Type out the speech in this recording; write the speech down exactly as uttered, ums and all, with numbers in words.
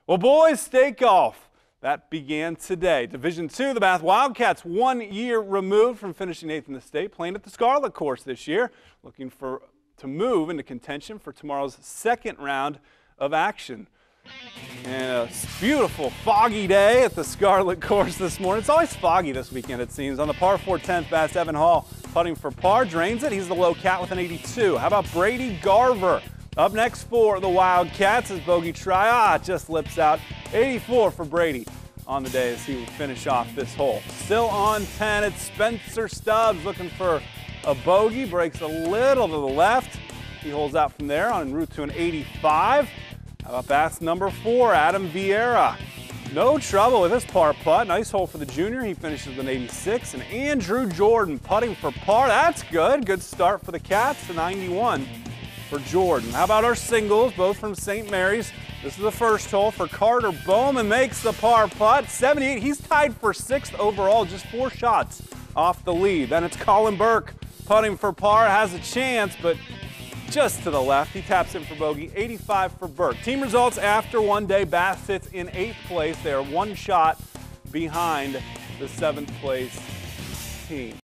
Well, boys, state golf. That began today. Division two, the Bath Wildcats, one year removed from finishing eighth in the state, playing at the Scarlett course this year, looking for to move into contention for tomorrow's second round of action. And a beautiful foggy day at the Scarlett course this morning. It's always foggy this weekend, it seems. On the par four tenth, Bath's Evan Hall putting for par, drains it. He's the low cat with an eighty-two. How about Brady Garver? Up next for the Wildcats as bogey try. Ah, just lips out. eighty-four for Brady on the day as he will finish off this hole. Still on ten, it's Spencer Stubbs looking for a bogey. Breaks a little to the left. He holds out from there en route to an eighty-five. How about Bath's number four, Adam Vieira? No trouble with his par putt. Nice hole for the junior. He finishes with an eighty-six. And Andrew Jordan putting for par. That's good. Good start for the Cats. A ninety-one for Jordan. How about our singles, both from Saint Mary's? This is the first hole for Carter Bowman. Makes the par putt. seventy-eight. He's tied for sixth overall. Just four shots off the lead. Then it's Colin Burke putting for par. Has a chance, but just to the left. He taps in for bogey. eighty-five for Burke. Team results after one day. Bath sits in eighth place. They are one shot behind the seventh place team.